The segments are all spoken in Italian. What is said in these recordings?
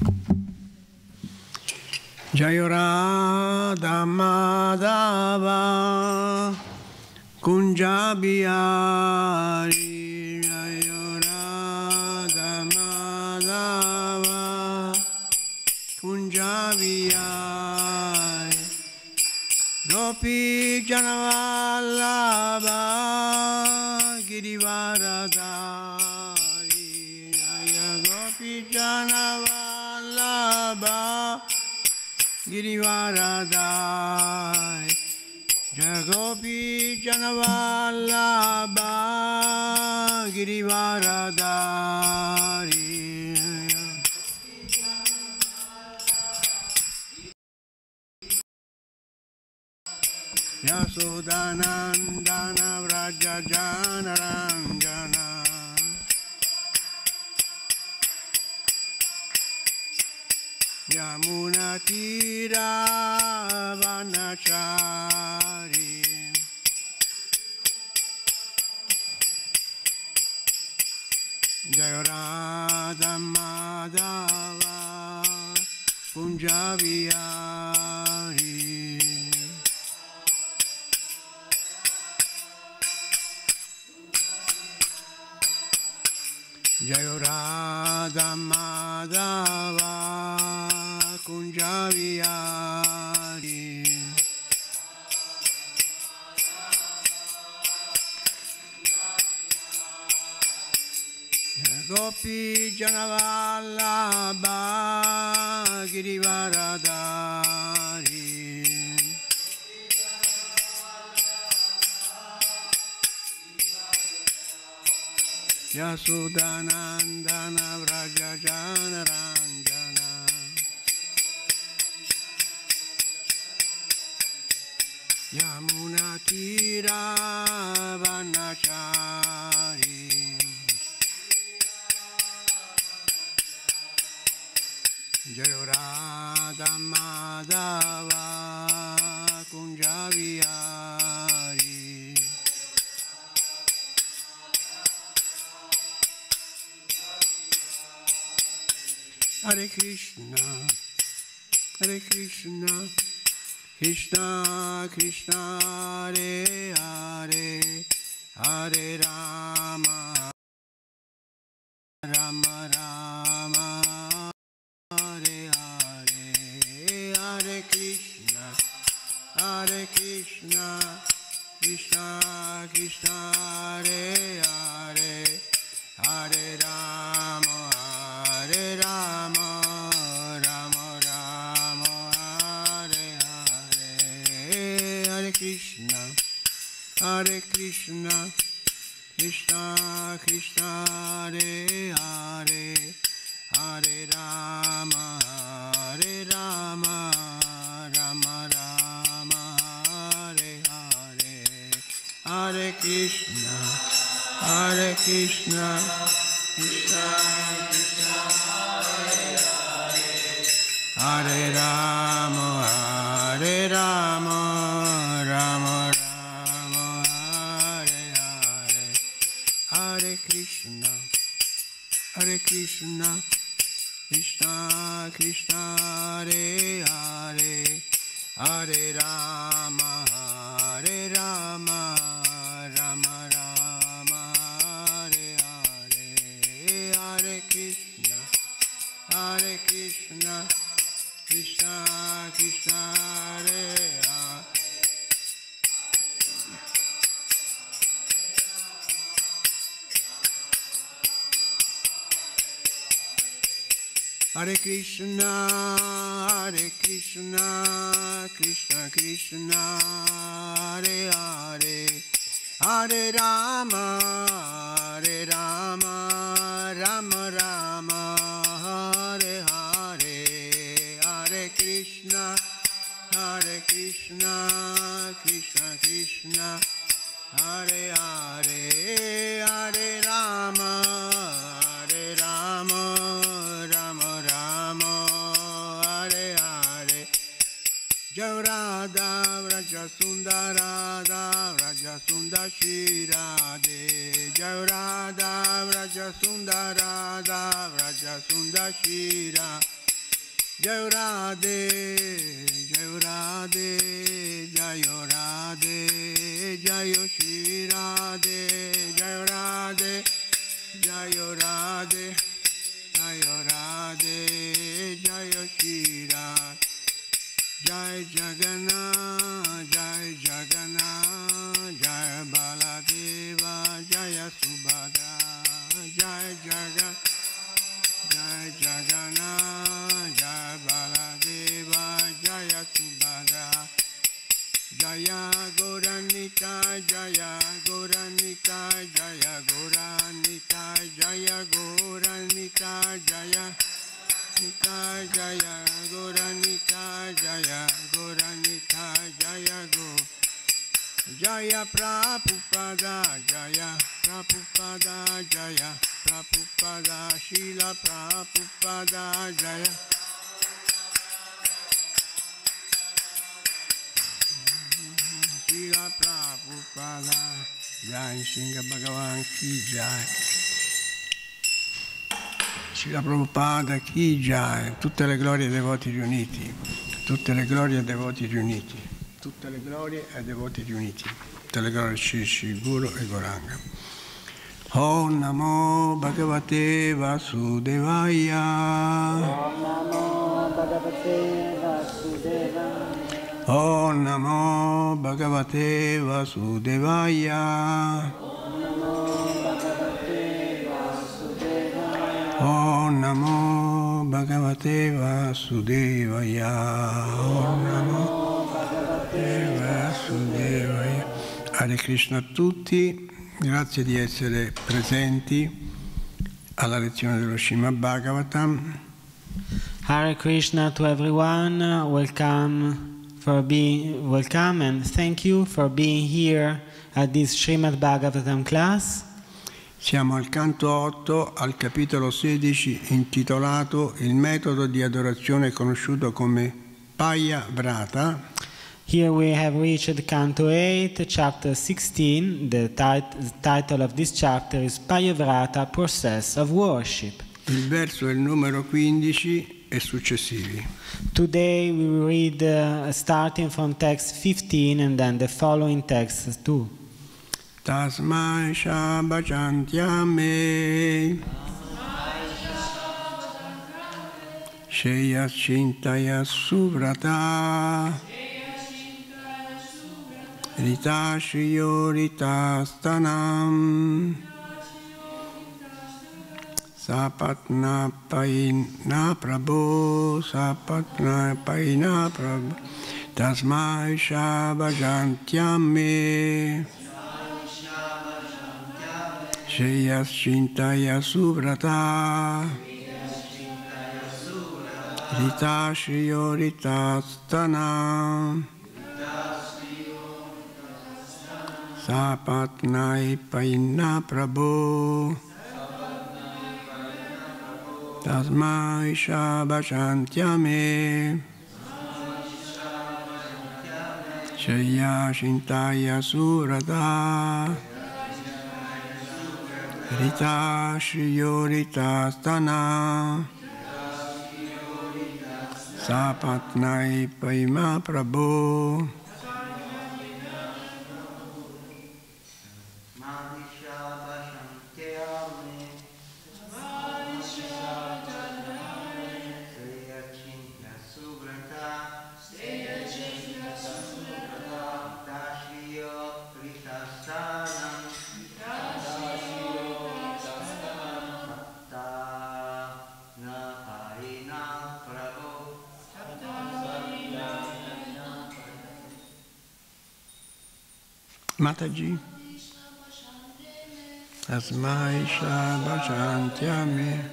Jaya Radha Madhava Kunja Bihari, Jaya Radha Madhava Kunja Bihari, Gopi Janavallabha Girivaradhari, Jaya Gopi Janavallabha Girivaradhari, Jaya Gopi Janavallabha Girivaradhari. Yasodanandana Vraja Janaranjana, Yamuna Tira Vanachari, Jaya Radha Madhava Kunja Bihari, Jaya Radha Madhava Kunja Bihari, Gopi Janavallabha Girivaradhari, Yasodanandana Vraja Janaranjana, Yamuna Tira Vanachari, Jaya Radha Madhava Kunja Bihari, Hare Krishna, Hare Krishna, Krishna Krishna, Hare Hare, Hare Rama, Rama Rama, Hare Hare, Hare Krishna, Hare Krishna, Krishna Krishna, Hare Hare, Hare Rama, Hare Rama, Rama Rama, Hare Hare, Hare Krishna, Hare Krishna, Krishna Krishna, Hare Hare, Hare Rama, Hare Rama, Rama Rama, Hare Hare, Hare Krishna, Hare Krishna, Krishna Krishna, Hare Rama, Hare Rama, Rama Rama, Hare Hare, Hare Krishna, Hare Krishna, Krishna Krishna, Hare Hare, Hare Rama, Hare Rama, Rama Rama, Hare Hare, Hare Krishna, Hare Krishna, Krishna Krishna, Hare Hare, Hare Krishna, Hare Krishna, Krishna Krishna, Hare Hare, Hare Rama, Hare Rama, Rama Rama, Hare Hare, Hare Krishna, Hare Krishna, Krishna Krishna, Hare Hare, Hare Rama, Hare Rama, Rama Rama, Hare Hare, Jaya Radha Vraja Sundara, Vraja Sundar Shri Radhe, Jaya Radha Vraja Sundara, Vraja Sundar Shri Radhe, Jayo Radhe, Jayo Radhe, Jayo Radhe, Jayo Shri Radhe, Jayo Radhe, Jayo Radhe, Jayo Radhe, Jayo Shri Radhe. Jai Jagannath, Jai Jagannath, Jai Baladeva, Jaya Subhadra, Jai Jagannath, Jai Jagannath, Jai Baladeva, Jaya Subhadra, Jaya Goranika, Jaya Goranika, Jaya Goranika, Jaya Goranika, Jaya Jaya Goranika, Jaya Goranika, Jaya Go Jaya Prabhupada, Jaya Prabhupada, Jaya Prabhupada, Srila Prabhupada, Jaya Srila Prabhupada, Jai Singha Bhagavan Ki Jai. Srila Prabhupada Ki Jai, tutte le glorie ai devoti riuniti, tutte le glorie ai devoti riuniti, tutte le glorie ai devoti riuniti, tutte le glorie a Shri Guru e Gauranga. Om Namo Bhagavate Vasudevaya. Om Namo Bhagavate Vasudevaya. Om Namo Bhagavate Vasudevaya. Om Namo Bhagavate Vasudevaya. Om Namo Bhagavate Vasudevaya. Hare Krishna a tutti, grazie di essere presenti alla lezione dello Srimad Bhagavatam. Hare Krishna to everyone. Welcome and thank you for being here at this Srimad Bhagavatam class. Siamo al canto 8, al capitolo 16, intitolato Il metodo di adorazione conosciuto come Paya Vrata. Here we have reached Canto 8, Chapter 16. The title of this chapter is Payavrata, Process of Worship. Il verso è il numero 15 e successivi. Today we will read starting from text 15 and then the following text too. Tasmai Shabhajantyame Shreya Chintaya Suvrata Rita Shriyo Rita Stanam Sapatna Paina Prabhu Sapatna Paina Prabhu Tasmai Shabhajantyame Shreya Chintaya Suvrata Rita Shriyo Rita Stanam Sapatnai Paina Prabhu Tasmai Shabhajantyame Shreya Chintaya Suvrata Rita Shriyo Rita Stana Sapatnai Paima Prabhu Mataji Tasmai Shabhajantyame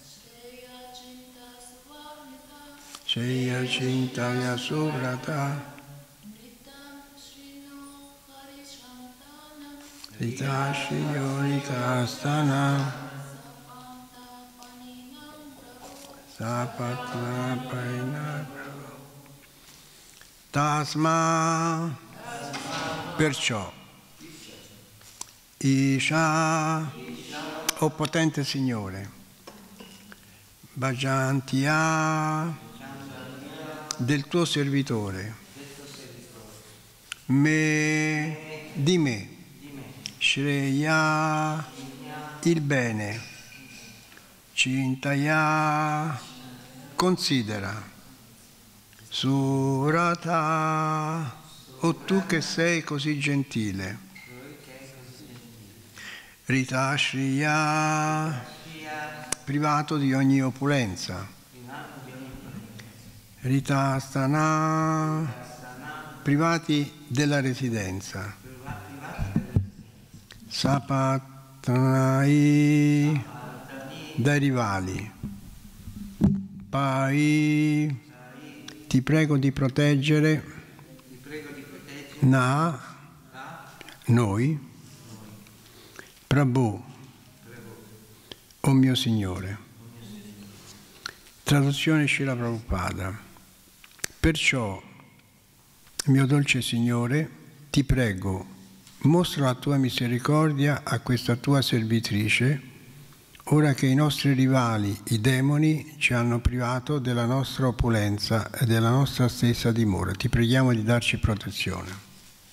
Shreya Chintaya Suvrata Rita Shriyo Rita Stana Sapatna Paina Tasma. Perciò, Isha, o potente Signore, Bhajantiya, del tuo servitore, di me, Shreya, il bene, Cintaya, considera, Surata, o tu che sei così gentile, Ritashriya, privato di ogni opulenza, Ritastana, privati della residenza, Sapatnai, dai rivali, Pai, ti prego di proteggere noi, Prabhu, o mio Signore. Traduzione Srila Prabhupada. Perciò, mio dolce Signore, ti prego, mostra la tua misericordia a questa tua servitrice, ora che i nostri rivali, i demoni, ci hanno privato della nostra opulenza e della nostra stessa dimora. Ti preghiamo di darci protezione.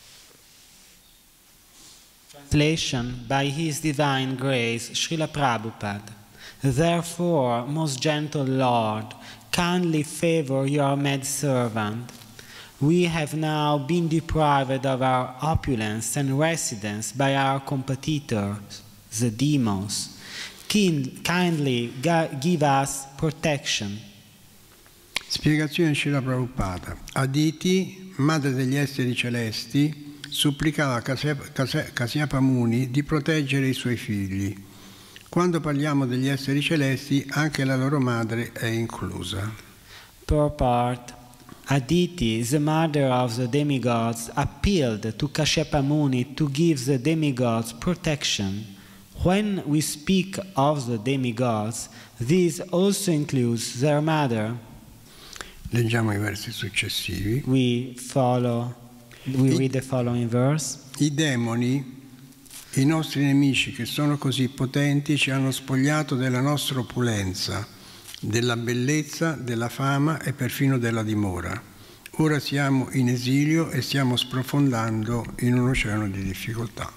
Translation by His Divine Grace, Srila Prabhupada. Therefore, most gentle Lord, kindly favor your maidservant. We have now been deprived of our opulence and residence by our competitors, the demons. Kindly give us protection. Spiegazione Srila Prabhupada. Aditi, madre degli esseri celesti, supplicava Kasyapa Muni di proteggere i suoi figli. Quando parliamo degli esseri celesti, anche la loro madre è inclusa. Purport. Aditi, the mother of the demigods, appealed to Kasyapa Muni to give the demigods protection. When we speak of the demigods, this also includes their mother. Leggiamo i versi successivi. We read the following verse. I demoni, i nostri nemici che sono così potenti, ci hanno spogliato della nostra opulenza, della bellezza, della fama e perfino della dimora. Ora siamo in esilio e stiamo sprofondando in un oceano di difficoltà.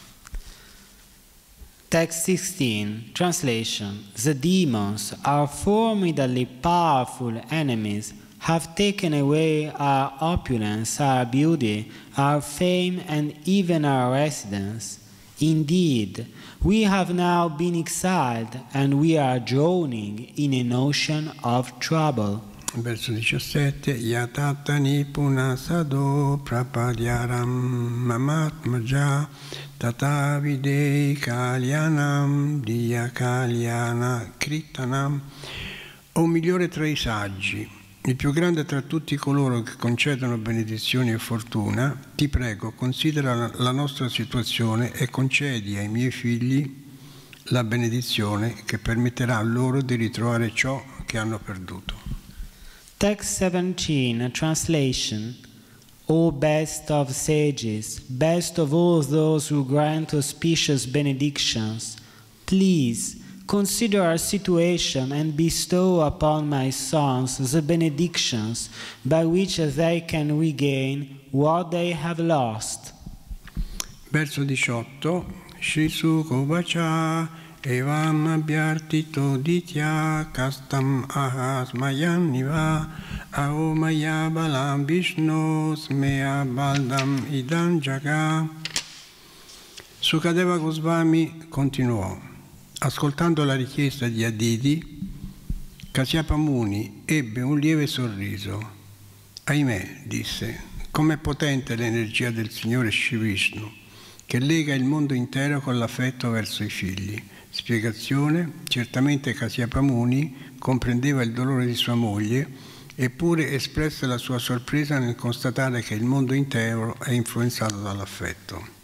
Text 16, translation. The demons, our formidably powerful enemies, have taken away our opulence, our beauty, our fame, and even our residence. Indeed, we have now been exiled, and we are drowning in an ocean of trouble. Verso 17. Yatatta nipuna sado prapadyaram mamatmaja tata videi kalyanam diya kalyana kritanam. O migliore tra i saggi, il più grande tra tutti coloro che concedono benedizioni e fortuna, ti prego, considera la nostra situazione e concedi ai miei figli la benedizione che permetterà loro di ritrovare ciò che hanno perduto. Text 17, translation. O best of sages, best of all those who grant auspicious benedictions, please consider our situation and bestow upon my sons the benedictions by which they can regain what they have lost. Verso 18. Shri Sukovacha evam abhyartito ditya kastam ahas mayanniva ao maya balam vishnu smea baldam idam jaga. Sukadeva Goswami continuò. Ascoltando la richiesta di Aditi, Kasyapa Muni ebbe un lieve sorriso. Ahimè, disse, com'è potente l'energia del Signore Shri Vishnu, che lega il mondo intero con l'affetto verso i figli. Spiegazione, certamente Kasyapa Muni comprendeva il dolore di sua moglie, eppure espresse la sua sorpresa nel constatare che il mondo intero è influenzato dall'affetto.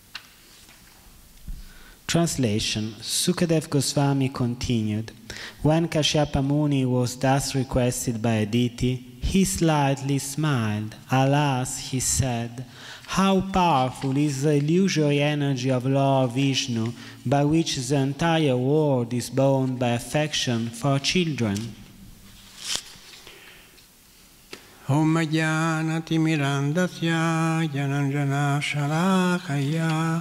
Translation. Sukadev Goswami continued. When Kasyapa Muni was thus requested by Aditi, he slightly smiled. Alas, he said, how powerful is the illusory energy of Lord Vishnu, by which the entire world is bound by affection for children. Om Jnana Timirandasya Jnananjana Shalakaya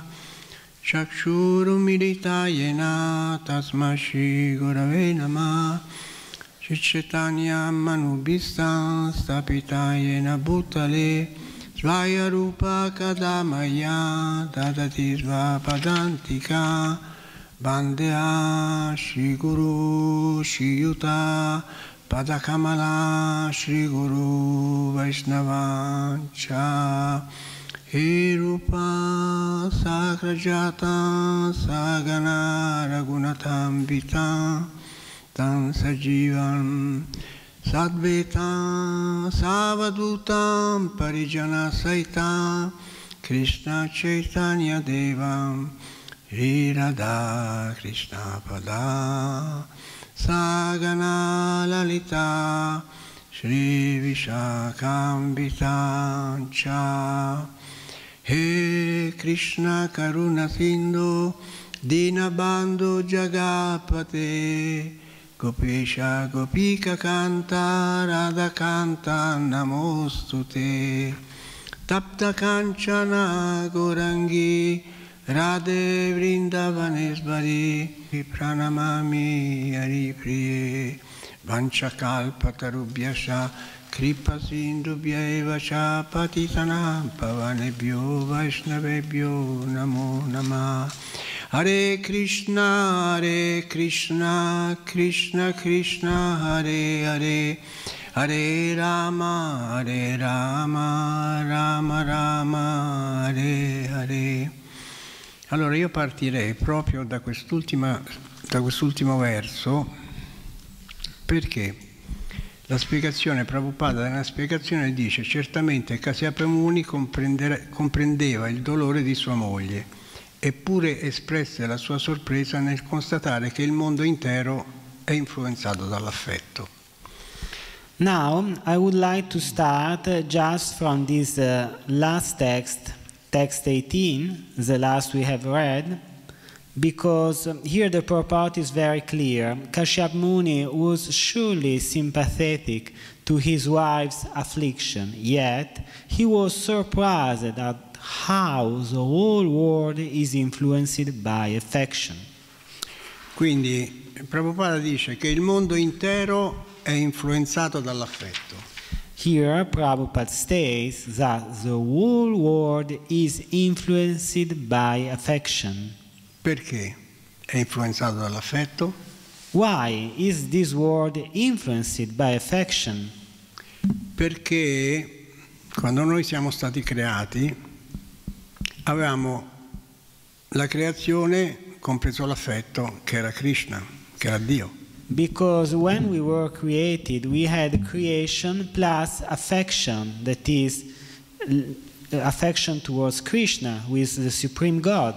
Chakshurumilitayena Tasma Shri Gurave Namah Chaitanya Manubhistam Stapitayena Bhutale Svaya Rupa Kadamaya Dadati Svapadantika Bandea Shri Guru Shri Yuta Padakamala Shri Guru Vaishnavacha He Rupa Sakrajata Sagana Raghunatam Vita Tam Sajivam Sadvetam Savadutam Parijana Saita Krishna Chaitanya Devam Shri Radha Krishna Pada Sagana Lalita Shri Vishakambita Cha He Krishna Karuna Sindhu Dinabandhu Jagapate Gopesha Gopika Kanta Radha Kanta Namostute Tapta Kanchana Gorangi Radhe Vrindavanesvari Pranamami Hari Priye Vanchakalpatarubhyasha Kripa Sindhubhya eva cha Patitanam Pavanebhyo Vaishnavebhyo Namo Namah Hare Krishna Krishna Krishna Hare Hare Hare Rama Rama Rama Hare Hare. Allora io partirei proprio da quest'ultimo verso, perché la spiegazione Prabhupada nella spiegazione dice: certamente Kasyapa Muni comprendeva il dolore di sua moglie, eppure espresse la sua sorpresa nel constatare che il mondo intero è influenzato dall'affetto. Now I would like to start just from this last text 18, the last we have read, because here the purport is very clear. Kashyap Muni was surely sympathetic to his wife's affliction, yet he was surprised at how the whole world is influenced by affection. Quindi Prabhupada dice che il mondo intero è influenzato dall'affetto. Here Prabhupada states that the whole world is influenced by affection. Perché è influenzato dall'affetto? Why is this world influenced by affection? Perché quando noi siamo stati creati avevamo la creazione compreso l'affetto che era Krishna, che era Dio. Because when we were created, we had creation plus affection, that is, affection towards Krishna, who is the Supreme God.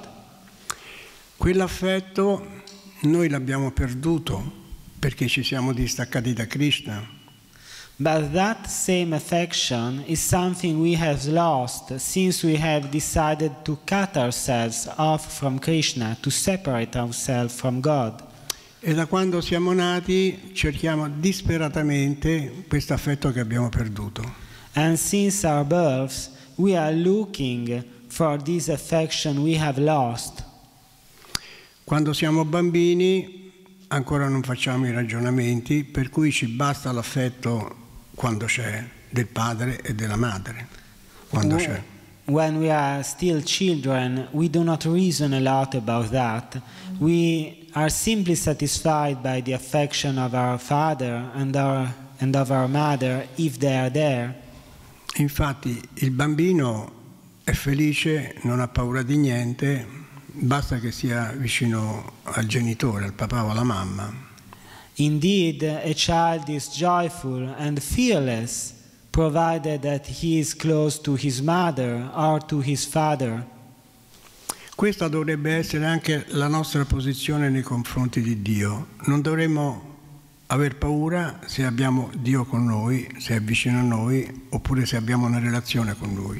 Quell'affetto noi l'abbiamo perduto perché ci siamo distaccati da Krishna. But that same affection is something we have lost since we have decided to cut ourselves off from Krishna, to separate ourselves from God. E da quando siamo nati cerchiamo disperatamente questo affetto che abbiamo perduto. And since our birth, we are looking for this affection we have lost. Quando siamo bambini ancora non facciamo i ragionamenti, per cui ci basta l'affetto quando c'è del padre e della madre. Quando c'è. When we are still children, we do not reason a lot about that. We are simply satisfied by the affection of our father and of our mother if they are there. Infatti il bambino è felice, non ha paura di niente, basta che sia vicino al genitore, al papà o alla mamma. Indeed, a child is joyful and fearless, provided that he is close to his mother or to his father. Questa dovrebbe essere anche la nostra posizione nei confronti di Dio. Non dovremmo aver paura se abbiamo Dio con noi, se è vicino a noi, oppure se abbiamo una relazione con Lui.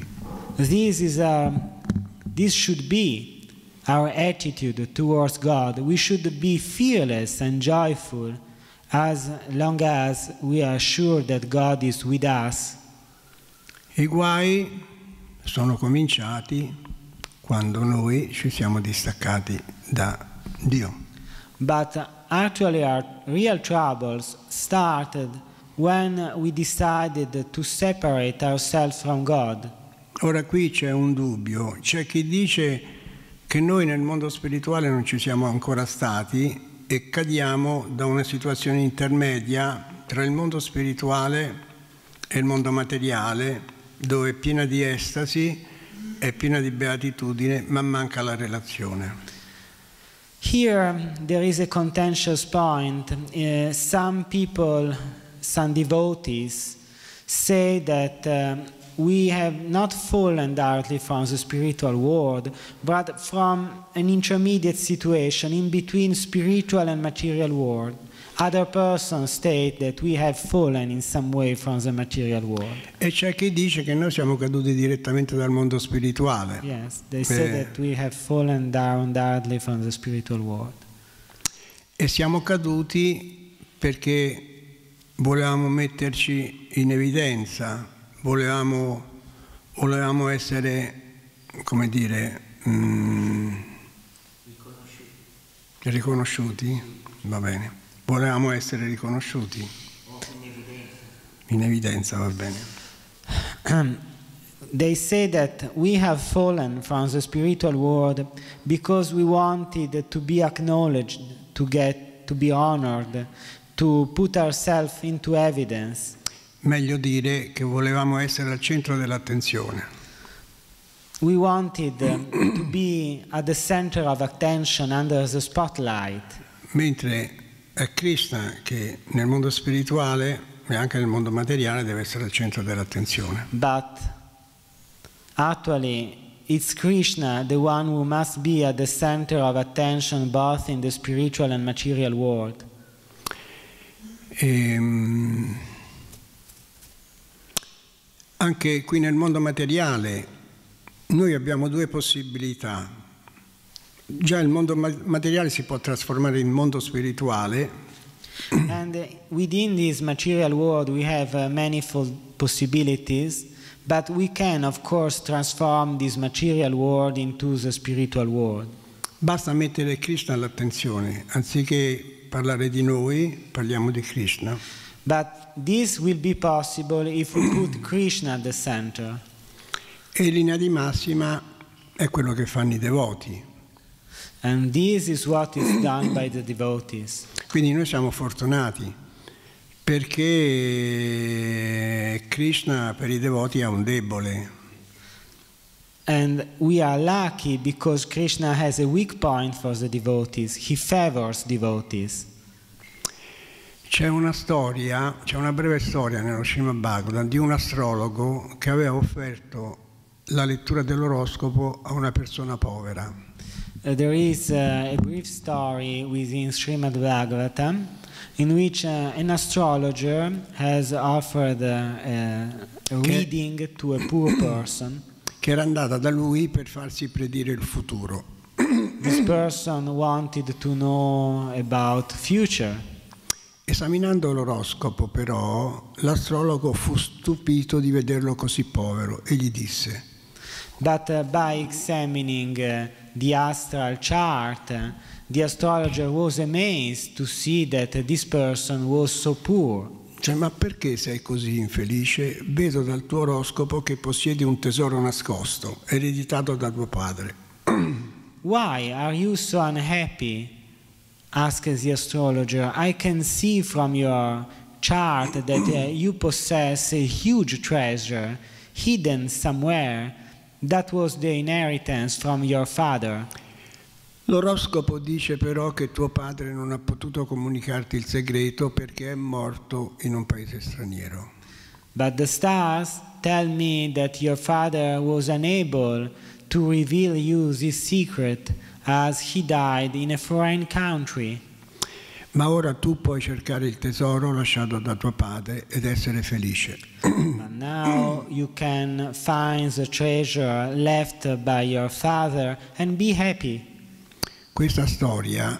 This should be our attitude towards God. We should be fearless and joyful as long as we are sure that God is with us. I guai sono cominciati quando noi ci siamo distaccati da Dio. But actually our real troubles started when we decided to separate ourselves from God. Ora qui c'è un dubbio, c'è chi dice che noi nel mondo spirituale non ci siamo ancora stati e cadiamo da una situazione intermedia tra il mondo spirituale e il mondo materiale, dove è piena di estasi, è piena di beatitudine, ma manca la relazione. Here there is a contentious point. Some people, some devotees, say that we have not fallen directly from the spiritual world, but from an intermediate situation in between spiritual and material world. Other persons state that we have fallen in some way from the material world. E c'è chi dice che noi siamo caduti direttamente dal mondo spirituale. Yes, they say that we have fallen down directly from the spiritual world. E siamo caduti perché volevamo metterci in evidenza, volevamo essere, come dire, riconosciuti, va bene. Volevamo essere riconosciuti. In evidenza, va bene. They say that we have fallen from the spiritual world because we wanted to be acknowledged, to be honored, to put ourselves into evidence. Meglio dire che volevamo essere al centro dell'attenzione. We wanted to be at the center of attention, under the spotlight. Mentre è Krishna che nel mondo spirituale e anche nel mondo materiale deve essere al centro dell'attenzione. But actually it's Krishna, the one who must be at the center of attention both in the spiritual and material world. Anche qui nel mondo materiale noi abbiamo due possibilità. Già il mondo materiale si può trasformare in mondo spirituale. And within this material world we have manifold possibilities, but we can of course transform this material world into the spiritual world. Basta mettere Krishna all'attenzione, anziché parlare di noi, parliamo di Krishna. But this will be possible if we put Krishna at the center. E in linea di massima è quello che fanno i devoti. And this is what is done by the devotees. Quindi noi siamo fortunati perché Krishna per i devoti ha un debole. And we are lucky because Krishna has a weak point for the devotees. He favors devotees. C'è una breve storia nello Srimad Bhagavatam di un astrologo che aveva offerto la lettura dell'oroscopo a una persona povera. There is a brief story within Srimad Bhagavatam in which an astrologer has offered a reading to a poor person. Che era andata da lui per farsi predire il futuro. This person wanted to know about future. Esaminando l'oroscopo, però, l'astrologo fu stupito di vederlo così povero e gli disse: But by examining the astral chart, the astrologer was amazed to see that this person was so poor. Cioè, ma perché sei così infelice? Vedo dal tuo oroscopo che possiedi un tesoro nascosto, ereditato da tuo padre. Why are you so unhappy? Asked the astrologer. I can see from your chart that you possess a huge treasure hidden somewhere. That was the inheritance from your father. L'oroscopo dice però che tuo padre non ha potuto comunicarti il segreto perché è morto in un paese straniero. But the stars tell me that your father was unable to reveal you this secret as he died in a foreign country. Ma ora tu puoi cercare il tesoro lasciato da tuo padre ed essere felice. But now you can find the treasure left by your father and be happy. Questa storia,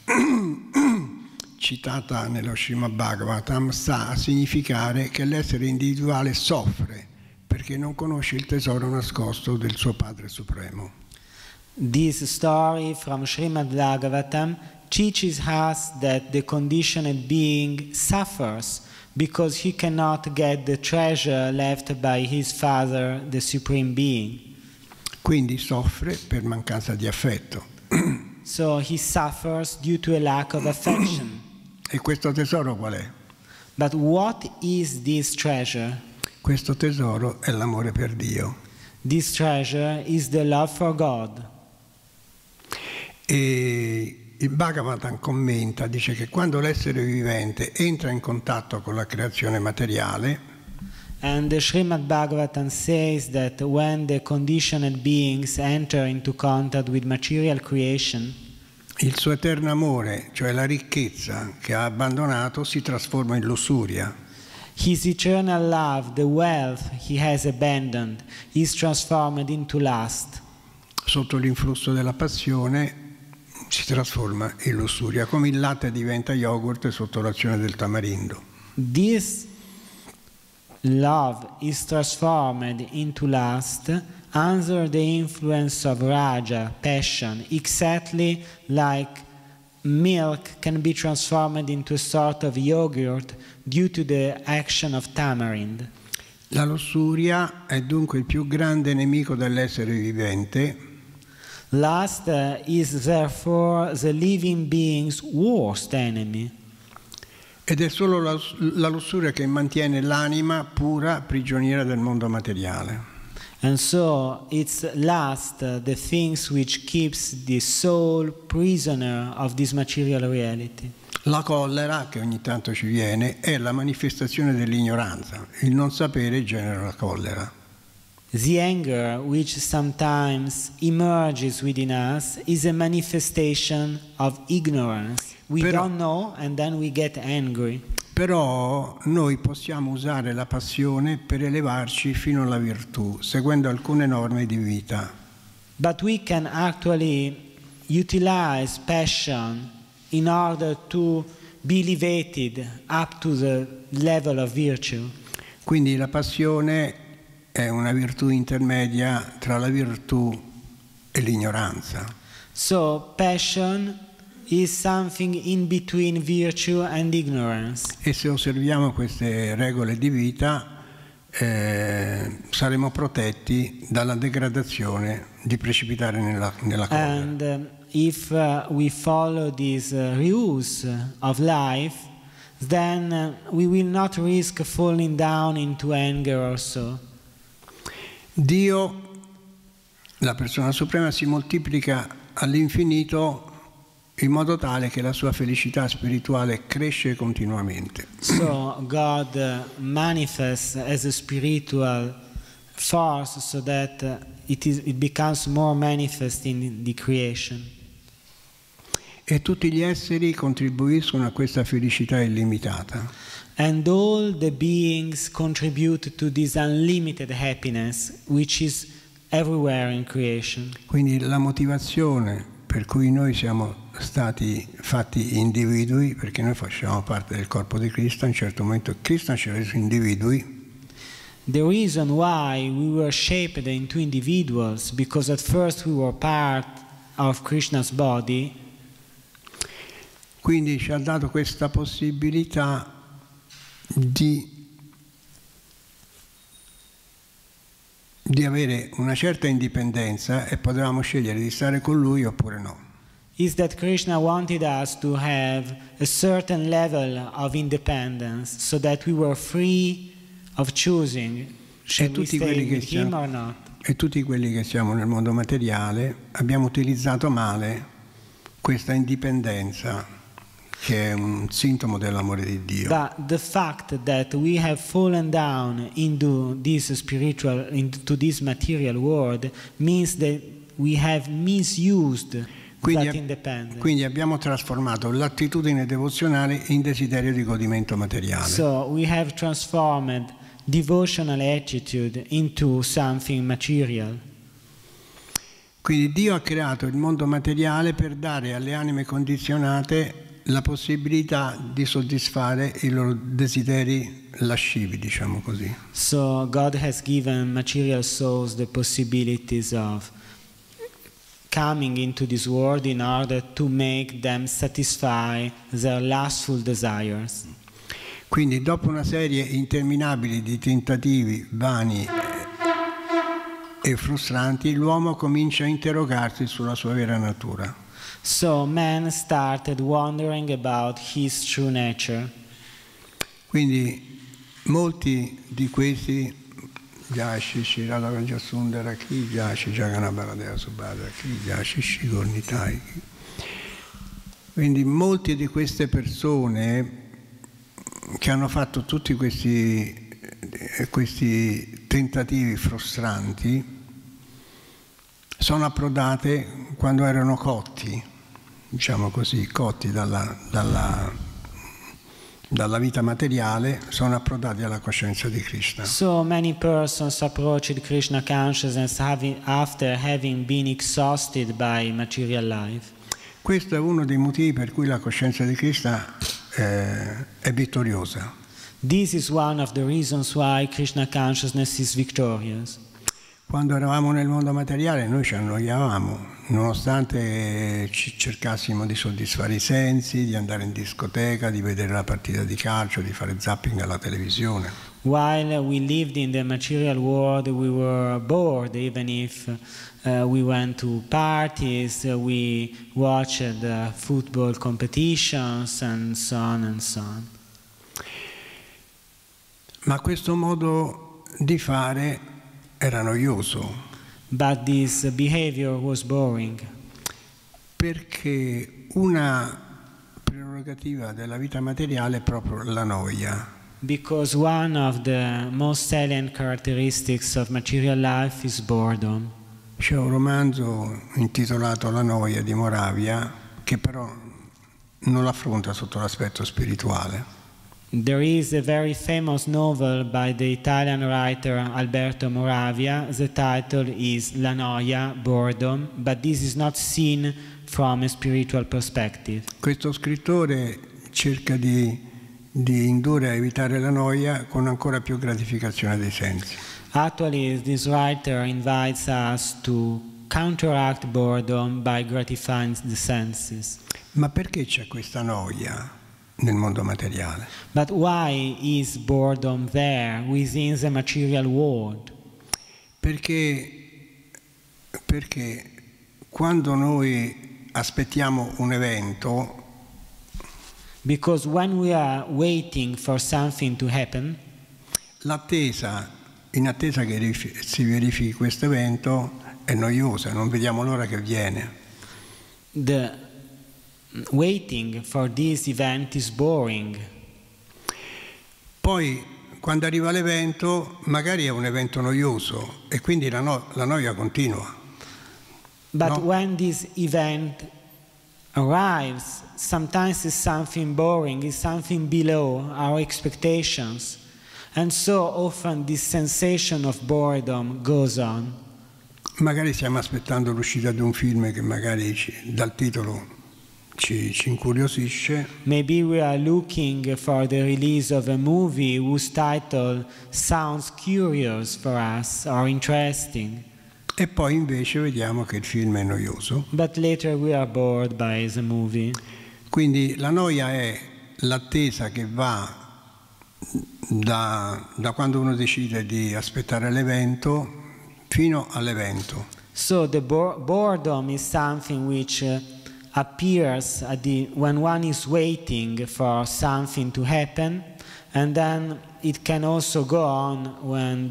citata nello Srimad Bhagavatam, sta a significare che l'essere individuale soffre perché non conosce il tesoro nascosto del suo Padre Supremo. This story from Srimad Bhagavatam teaches us that the conditioned being suffers because he cannot get the treasure left by his Father, the Supreme Being. Quindi soffre per mancanza di affetto. So he suffers due to a lack of affection. E questo tesoro qual è? But what is this treasure? Questo tesoro è l'amore per Dio. This treasure is the love for God. E il Bhagavatam commenta, dice che quando l'essere vivente entra in contatto con la creazione materiale, And the Srimad Bhagavatam says that when the conditioned beings enter into contact with material creation, il suo eterno amore, cioè la ricchezza che ha abbandonato, si trasforma in lussuria. his eternal love, the wealth he has abandoned, is transformed into lust. Sotto l'influsso della passione si trasforma in lussuria, come il latte diventa yogurt sotto l'azione del tamarindo. This love is transformed into lust under the influence of raja, passion, exactly like milk can be transformed into a sort of yogurt due to the action of tamarind. La lussuria è dunque il più grande nemico dell'essere vivente. Lust is therefore the living being's worst enemy. Ed è solo la lussuria che mantiene l'anima pura prigioniera del mondo materiale. And so it's lust, the things which keeps the soul prisoner of this material reality. La collera, che ogni tanto ci viene, è la manifestazione dell'ignoranza. Il non sapere genera la collera. The anger which sometimes emerges within us is a manifestation of ignorance. We don't know and then we get angry. Però noi possiamo usare la passione per elevarci fino alla virtù, seguendo alcune norme di vita. But we can actually utilize passion in order to be elevated up to the level of virtue. Quindi la passione è una virtù intermedia tra la virtù e l'ignoranza. So passion is something in between virtue and ignorance. E se osserviamo queste regole di vita saremo protetti dalla degradazione di precipitare nella collera. And if we follow these rules of life, then we will not risk falling down into anger or so. Dio, la persona suprema, si moltiplica all'infinito in modo tale che la sua felicità spirituale cresce continuamente. So God manifests as a spiritual force so that it becomes more manifest in the creation. E tutti gli esseri contribuiscono a questa felicità illimitata. And all the beings contribute to this unlimited happiness which is everywhere in creation. Quindi la motivazione per cui noi siamo stati fatti individui, perché noi facciamo parte del corpo di Cristo, a un certo momento Cristo ci ha reso individui. The reason why we were shaped into individuals, because at first we were part of Krishna's body. Quindi ci ha dato questa possibilità di avere una certa indipendenza e potevamo scegliere di stare con lui oppure no. Is that Krishna wanted us to have a certain level of independence so that we were free of choosing should we stay with him or not. E tutti quelli che siamo nel mondo materiale abbiamo utilizzato male questa indipendenza, che è un sintomo dell'amore di Dio. But the fact that we have fallen down into this material world means that we have misused that independence. Quindi abbiamo trasformato l'attitudine devozionale in desiderio di godimento materiale. So we have transformed devotional attitude into something material. Quindi Dio ha creato il mondo materiale per dare alle anime condizionate la possibilità di soddisfare i loro desideri lascivi, diciamo così. So God has given material souls the possibilities of coming into this world in order to make them satisfy their lustful desires. Quindi dopo una serie interminabile di tentativi vani e frustranti, l'uomo comincia a interrogarsi sulla sua vera natura. So man started wondering about his true nature. Quindi molti di questi Jashi Shirada Sundara Ki Jashi Jaganabaradea Subhadra Ki Jashi Shigornitai. Quindi molti di queste persone che hanno fatto tutti questi tentativi frustranti sono approdate quando erano cotti, diciamo così, cotti dalla vita materiale, sono approdati alla coscienza di Krishna. So many persons approached Krishna consciousness after having been exhausted by material life. Questo è uno dei motivi per cui la coscienza di Krishna è vittoriosa. This is one of the reasons why Krishna consciousness is victorious. Quando eravamo nel mondo materiale noi ci annoiavamo, nonostante cercassimo di soddisfare i sensi, di andare in discoteca, di vedere la partita di calcio, di fare zapping alla televisione. While we lived in the material world, we were bored, even if we went to parties, we watched football competitions, and so on and so on. Ma questo modo di fare era noioso. But this behavior was boring. Perché una prerogativa della vita materiale è proprio la noia. Because one of the most salient characteristics of material life is boredom. C'è un romanzo intitolato La noia di Moravia che però non l'affronta sotto l'aspetto spirituale. There is a very famous novel by the Italian writer Alberto Moravia. The title is La noia, boredom, but this is not seen from a spiritual perspective. Questo scrittore cerca di indurre a evitare la noia con ancora più gratificazione dei sensi. Actually, this writer invites us to counteract boredom by gratifying the senses. Ma perché c'è questa noia nel mondo materiale? But why is boredom there within the material world? Perché quando noi aspettiamo un evento, because when we are waiting for something to happen, in attesa che si verifichi questo evento è noiosa, non vediamo l'ora che viene. The waiting for this event is boring. Poi quando arriva l'evento magari è un evento noioso e quindi la noia continua. But no? when this event arrives, sometimes it's something boring, it's something below our expectations. And so often this sensation of boredom goes on. Magari stiamo aspettando l'uscita di un film che magari dal titolo ci incuriosisce. Maybe we are looking for the release of a movie whose title sounds curious for us or interesting. E poi invece vediamo che il film è noioso. But later we are bored by the movie. Quindi la noia è l'attesa che va da quando uno decide di aspettare l'evento fino all'evento. So the boredom is something which appears when one is waiting for something to happen, and then it can also go on when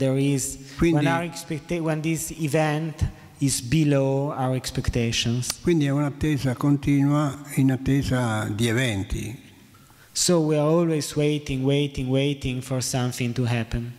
when this event is below our expectations. Quindi è un'attesa continua in attesa di eventi. So we are always waiting for something to happen.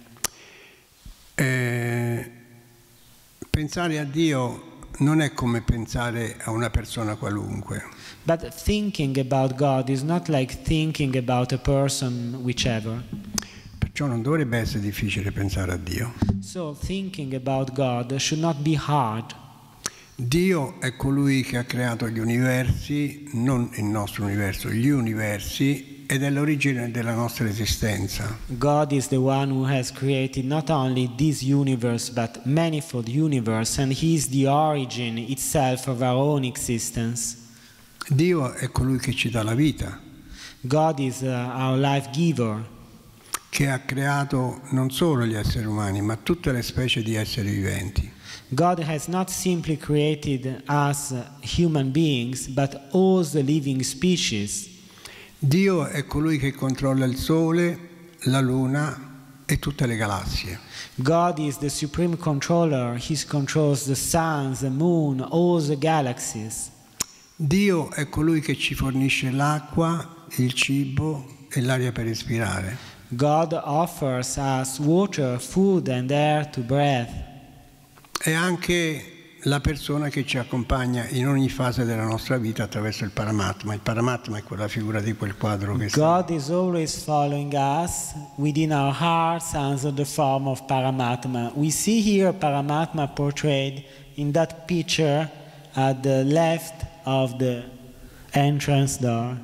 Pensare a Dio non è come pensare a una persona qualunque. But thinking about God is not like thinking about a person whichever. Perciò non dovrebbe essere difficile pensare a Dio. So thinking about God should not be hard. Dio è colui che ha creato gli universi, non il nostro universo, gli universi, ed è l'origine della nostra esistenza. God is the one who has created not only this universe but manifold universe, and He is the origin itself of our own existence. Dio è colui che ci dà la vita, God is our life giver, che ha creato non solo gli esseri umani, ma tutte le specie di esseri viventi. God has not simply created us human beings, but all the living species. Dio è colui che controlla il Sole, la Luna e tutte le galassie. God is the supreme controller. He controls the sun, the moon, all the galaxies. Dio è colui che ci fornisce l'acqua, il cibo e l'aria per respirare. God offers us water, food and air to breathe. È anche la persona che ci accompagna in ogni fase della nostra vita attraverso il Paramatma. Il Paramatma è quella figura di quel quadro che God is always following us within our hearts under the form of Paramatma. We see here Paramatma portrayed in that picture at the left of the entrance door.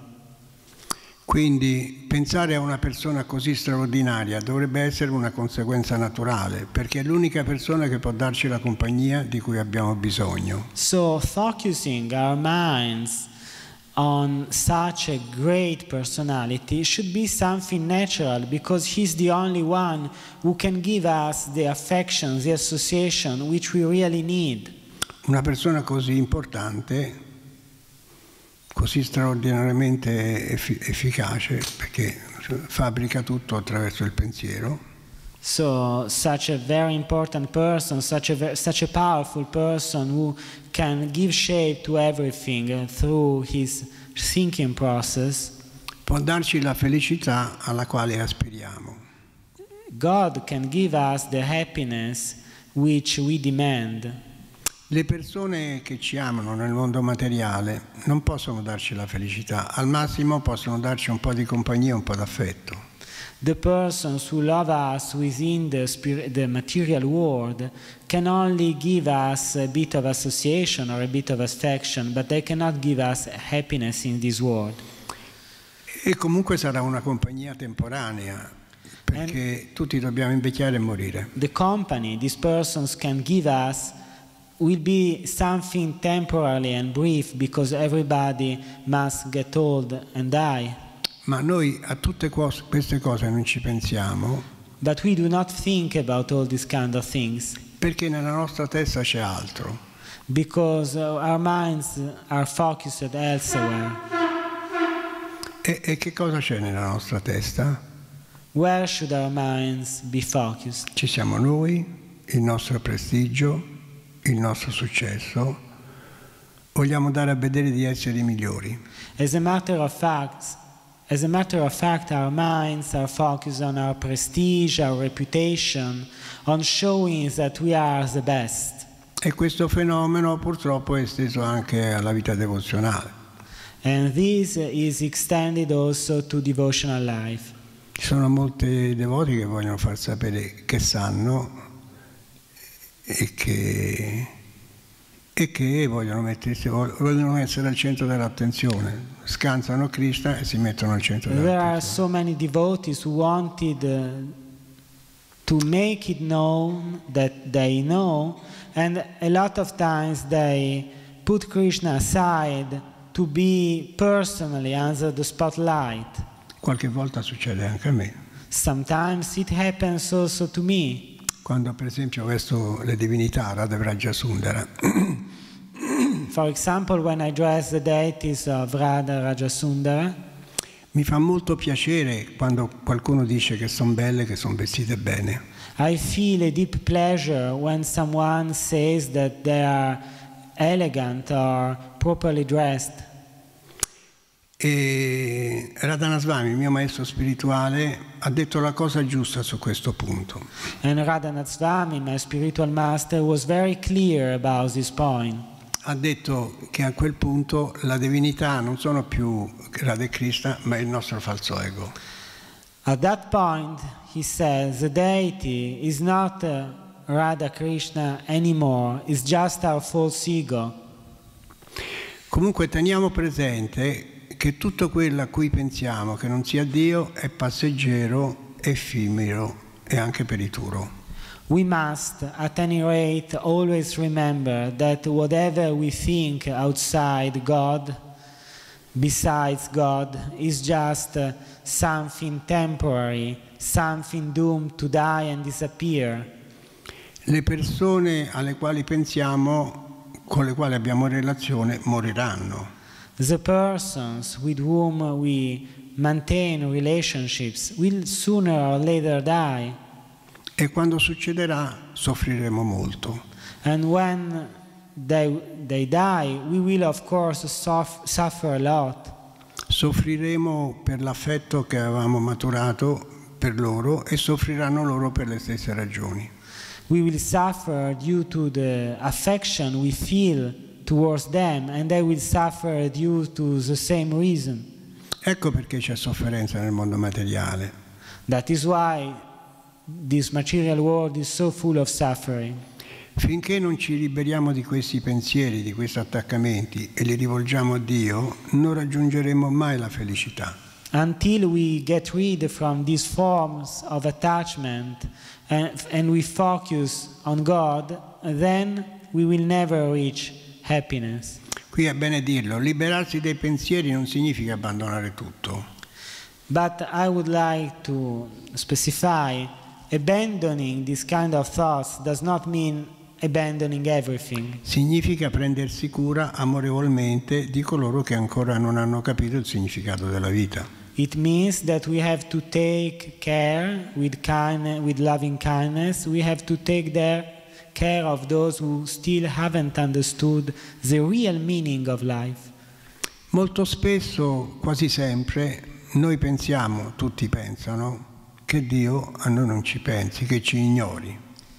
Quindi pensare a una persona così straordinaria dovrebbe essere una conseguenza naturale, perché è l'unica persona che può darci la compagnia di cui abbiamo bisogno. So focusing our minds on such a great personality should be something natural, because He's the only one who can give us the affection, the association which we really need. Una persona così importante, così straordinariamente efficace, perché fabbrica tutto attraverso il pensiero. So such a very important person, such a powerful person who can give shape to everything through his thinking process, può darci la felicità alla quale aspiriamo. God can give us the happiness which we demand. Le persone che ci amano nel mondo materiale non possono darci la felicità, al massimo possono darci un po' di compagnia, un po' d'affetto. The persons who love us within the material world can only give us a bit of association or a bit of affection, but they cannot give us happiness in this world. E comunque sarà una compagnia temporanea, perché tutti dobbiamo invecchiare e morire. The company these persons can give us will be something temporary and brief, because everybody must get old and die. Ma noi a tutte queste cose non ci pensiamo. But we do not think about all these kind of things. Perché nella nostra testa c'è altro. Because our minds are focused elsewhere. E che cosa c'è nella nostra testa? Where should our minds be focused? Ci siamo noi, il nostro prestigio, il nostro successo. Vogliamo dare a vedere di essere i migliori. As a matter of fact, our minds are focused on our prestige, our reputation, on showing that we are the best. E questo fenomeno purtroppo è esteso anche alla vita devozionale. And this is extended also to devotional life. Ci sono molti devoti che vogliono far sapere che sanno e che vogliono essere al centro dell'attenzione. Scansano Krishna e si mettono al centro dell'attenzione. There are so many devotees who wanted to make it known that they know, and a lot of times they put Krishna aside to be personally under the spotlight. Qualche volta succede anche a me. Sometimes it happens also to me. Quando per esempio vesto le divinità Radha Vrajasundara. For example, when I dress the deities of Radha Rajasundara, mi fa molto piacere quando qualcuno dice che sono belle, che sono vestite bene. I feel a deep pleasure when someone says that they are elegant or properly dressed. E Radhanaswami, il mio maestro spirituale, ha detto la cosa giusta su questo punto. And Radhanaswami, my spiritual master, was very clear about this point. Ha detto che a quel punto la divinità non sono più Radha e Krishna, ma il nostro falso ego. At that point, he says, the deity is not Radha Krishna anymore. It's just our false ego. Comunque teniamo presente che tutto quello a cui pensiamo che non sia Dio è passeggero, effimero e anche perituro. We must, at any rate, always remember that whatever we think outside God, besides God, is just something temporary, something doomed to die and disappear. Le persone alle quali pensiamo, con le quali abbiamo relazione, moriranno. The persons with whom we maintain relationships will sooner or later die. E quando succederà soffriremo molto. And when they die, we will of course suffer a lot. Soffriremo per l'affetto che avevamo maturato per loro e soffriranno loro per le stesse ragioni. We will suffer due to the affection we feel towards them, and they will suffer due to the same reason. Ecco perché c'è sofferenza nel mondo materiale. That is why this material world is so full of suffering. Finché non ci liberiamo di questi pensieri, di questi attaccamenti e li rivolgiamo a Dio, non raggiungeremo mai la felicità. Until we get rid from these forms of attachment and we focus on God, then we will never reach happiness. Qui è bene dirlo, liberarsi dai pensieri non significa abbandonare tutto. But I would like to specify, abandoning this kind of thoughts does not mean abandoning everything. Significa prendersi cura amorevolmente di coloro che ancora non hanno capito il significato della vita. It means that we have to take care with loving kindness. We have to take care of those who still haven't understood the real meaning of life. Molto spesso, quasi sempre, noi pensiamo, tutti pensano, che Dio a noi non ci pensi, che ci ignori.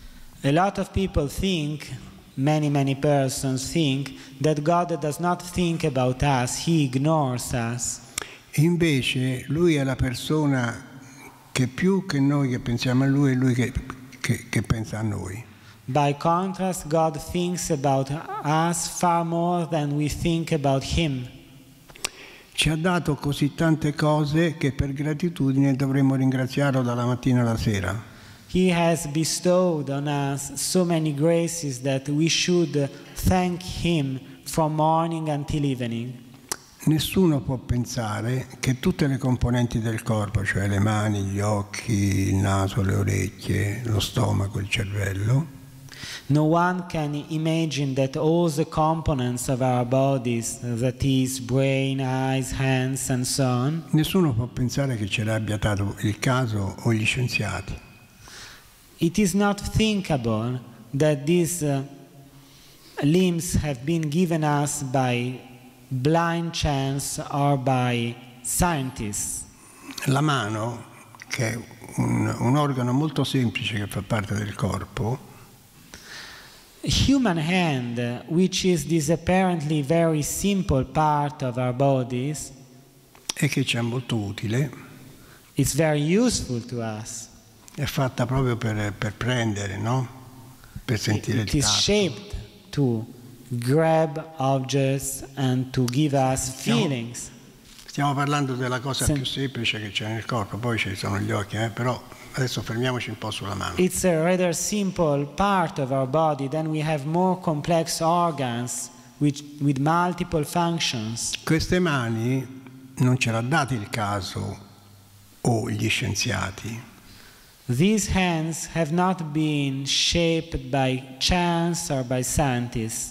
A lot of people think, many persons think, that God does not think about us, He ignores us. Invece Lui è la persona che più che noi che pensiamo a Lui è Lui che pensa a noi. By contrast, God thinks about us far more than we think about Him. Ci ha dato così tante cose che per gratitudine dovremmo ringraziarlo dalla mattina alla sera. He has bestowed on us so many graces that we should thank Him from morning until evening. Nessuno può pensare che tutte le componenti del corpo, cioè le mani, gli occhi, il naso, le orecchie, lo stomaco, il cervello, no one can imagine that all the components of our bodies, that is, brain, eyes, hands, and so on, nessuno può pensare che ce l'abbia dato il caso o gli scienziati. It is not thinkable that these limbs have been given us by blind chance or by scientists. La mano, che è un organo molto semplice che fa parte del corpo, Human hand, which is this apparently very simple part of our bodies, e che ci è molto utile, is very useful to us. è fatta proprio per prendere, no? Per sentire It il is tatto. shaped to grab objects and to give us feelings. Stiamo parlando della cosa Sì. più semplice che c'è nel corpo, poi ci sono gli occhi, però adesso fermiamoci un po' sulla mano. It's a rather simple part of our body. Then we have more complex organs with multiple functions. Queste mani non ce l'ha date il caso o gli scienziati. These hands have not been shaped by chance or by scientists.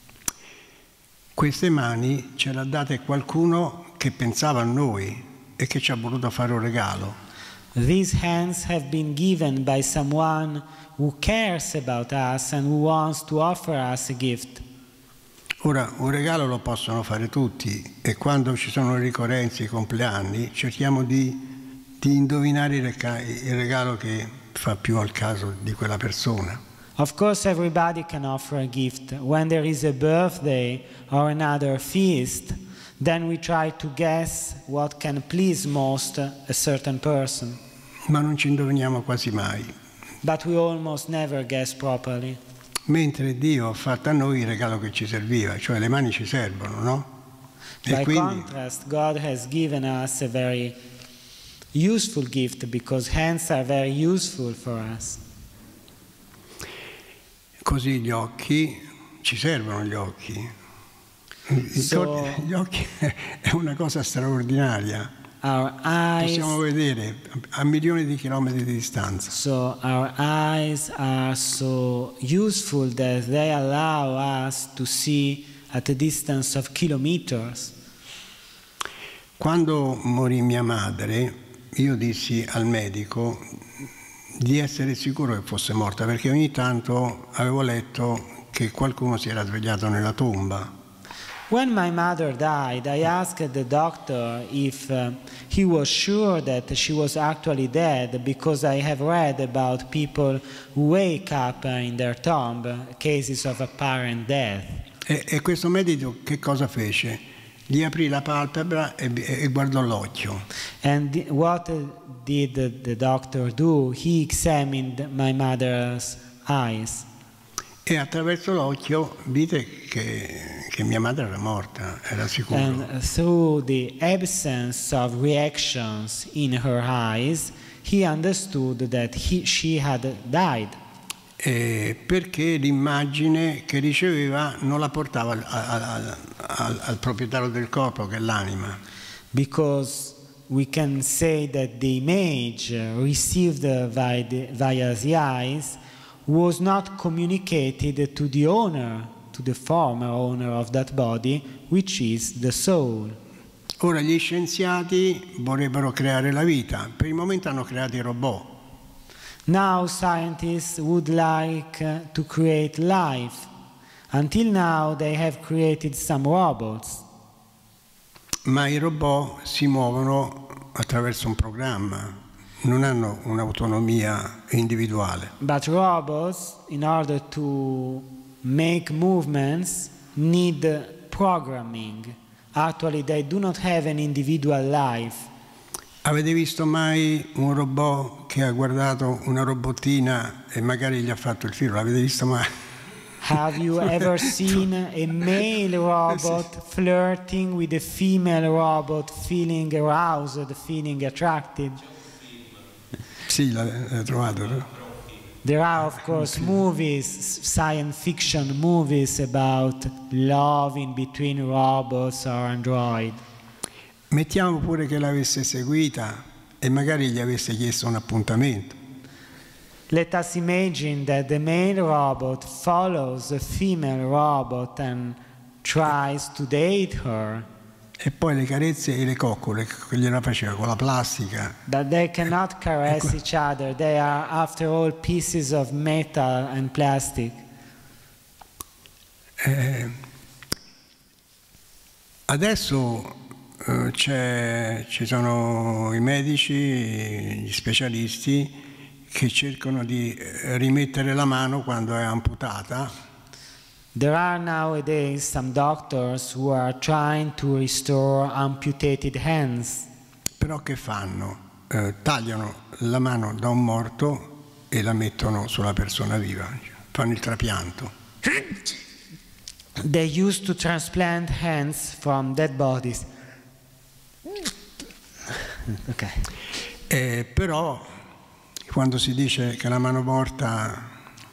Queste mani ce l'ha date qualcuno che pensava a noi e che ci ha voluto fare un regalo. These hands have been given by someone who cares about us and who wants to offer us a gift. Ora, un regalo lo possono fare tutti e quando ci sono le ricorrenze, i compleanni, cerchiamo di indovinare il regalo che fa più al caso di quella persona. Of course, everybody can offer a gift. When there is a birthday or another feast, then we try to guess what can please most a certain person. Ma non ci indoviniamo quasi mai. but we almost never guess properly. Mentre Dio ha fatto a noi il regalo che ci serviva, cioè le mani ci servono, no? E By quindi contrast, God has given us a very useful gift because hands are very useful for us. così gli occhi, ci servono gli occhi. Gli occhi è una cosa straordinaria. Our eyes, Possiamo vedere a milioni di chilometri di distanza. so our eyes are so useful that they allow us to see at a distance of kilometers. Quando morì mia madre, io dissi al medico di essere sicuro che fosse morta, perché ogni tanto avevo letto che qualcuno si era svegliato nella tomba. When my mother died, I asked the doctor if he was sure that she was actually dead, because I have read about people who wake up in their tomb, cases of apparent death. E questo medico che cosa fece? Gli aprì la palpebra e guardò l'occhio. And what did the doctor do? He examined my mother's eyes. E attraverso l'occhio vide che mia madre era morta, era sicuro. And through the absence of reactions in her eyes, he understood that she had died. Perché l'immagine che riceveva non la portava al proprietario del corpo, che è l'anima. Because we can say that the image received via the eyes was not communicated to the owner, to the former owner of that body, which is the soul. Ora gli scienziati vorrebbero creare la vita, per il momento hanno creato i robot. Now scientists would like to create life. Until now they have created some robots. Ma i robot si muovono attraverso un programma, non hanno un'autonomia individuale. But robots, in order to make movements, need programming. Actually, they do not have an individual life. Avete visto mai un robot che ha guardato una robottina e magari gli ha fatto il figlio? L'avete visto mai? Have you ever seen a male robot flirting with a female robot, feeling aroused, feeling attracted? Sì, l'avete trovato, no? There are, of course, movies, science fiction movies about love in between robots or android. Mettiamo pure che l'avesse seguita e magari gli avesse chiesto un appuntamento. Let us imagine that the male robot follows the female robot and tries to date her. E poi le carezze e le coccole che gliela faceva con la plastica. But they cannot caress each other. They are, after all, pieces of metal and plastic. Adesso ci sono i medici, gli specialisti che cercano di rimettere la mano quando è amputata. There are nowadays some doctors who are trying to restore amputated hands. Però che fanno? Tagliano la mano da un morto e la mettono sulla persona viva, fanno il trapianto. They used to transplant hands from dead bodies. Okay. Però quando si dice che la mano morta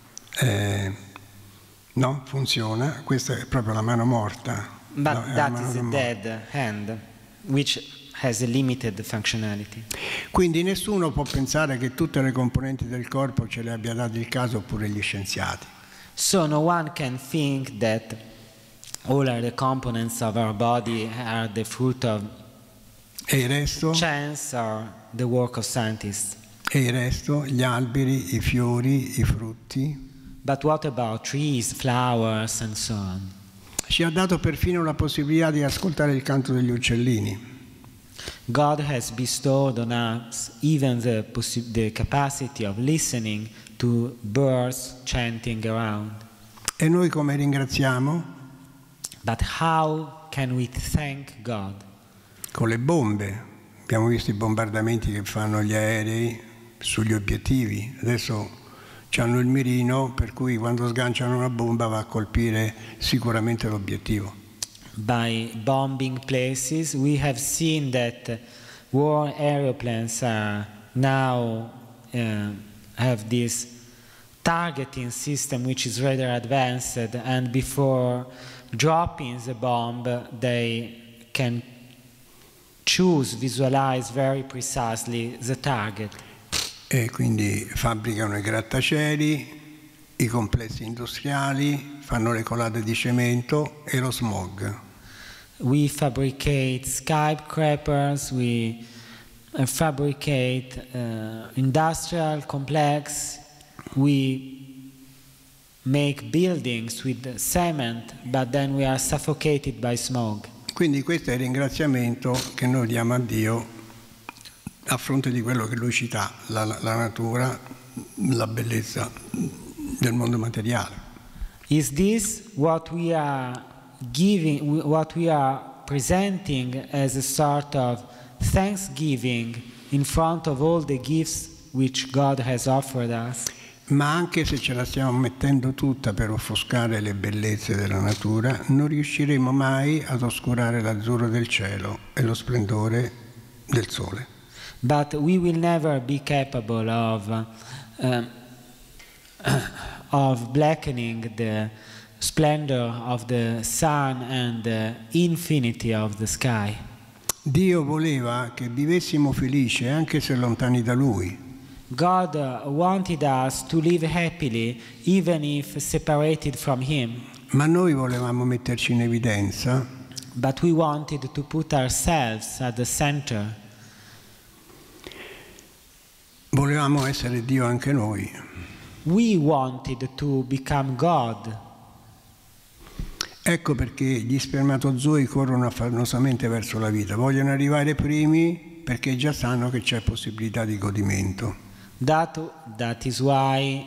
no, funziona, questa è proprio la mano morta. But no, that is a dead hand, which has a limited functionality. Quindi nessuno può pensare che tutte le componenti del corpo ce le abbia date il caso oppure gli scienziati. So no one can think that all of the components of our body are the fruit of E il resto? chance or the work of scientists. E il resto? Gli alberi, i fiori, i frutti? But what about trees, flowers and so on? Ci ha dato perfino la possibilità di ascoltare il canto degli uccellini. God has bestowed on us even the capacity of listening to birds chanting around. E noi come ringraziamo? But how can we thank God? Con le bombe. Abbiamo visto i bombardamenti che fanno gli aerei sugli obiettivi. Adesso hanno il mirino, per cui quando sganciano una bomba va a colpire sicuramente l'obiettivo. By bombing places, we have seen that war aeroplanes are now have this targeting system which is rather advanced, and before dropping the bomb they can visualize very precisely the target. E quindi fabbricano i grattacieli, i complessi industriali, fanno le colate di cemento e lo smog. We fabricate skyscrapers, we fabricate industrial complex, we make buildings with cement, but then we are suffocated by smog. Quindi questo è il ringraziamento che noi diamo a Dio a fronte di quello che Lui ci dà, la natura, la bellezza del mondo materiale. Is this what we are giving, what we are presenting as a sort of thanksgiving in front of all the gifts which God has offered us? Ma anche se ce la stiamo mettendo tutta per offuscare le bellezze della natura, non riusciremo mai ad oscurare l'azzurro del cielo e lo splendore del sole. But we will never be capable of blackening the splendor of the sun and the infinity of the sky. Dio voleva che vivessimo felici anche se lontani da Lui. God wanted us to live happily even if separated from Him. Ma noi volevamo metterci in evidenza. But we wanted to put ourselves at the center. Volevamo essere Dio anche noi. We wanted to become God. Ecco perché gli spermatozoi corrono affannosamente verso la vita. Vogliono arrivare primi perché già sanno che c'è possibilità di godimento. That is why